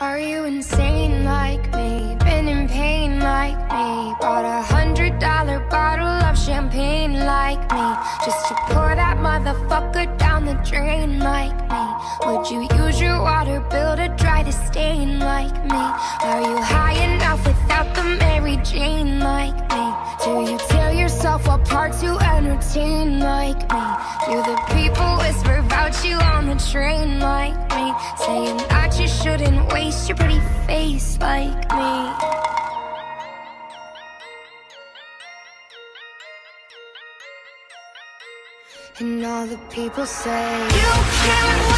Are you insane like me? Been in pain like me? Bought $100 bottle of champagne like me, just to pour that motherfucker down the drain like me? Would you use your water bill to dry the stain like me? Are you high enough without the Mary Jane like me? Do you tear yourself apart to entertain like me? Do the people whisper about you on the train like me, saying that you shouldn't waste your pretty face like me? And all the people say you can't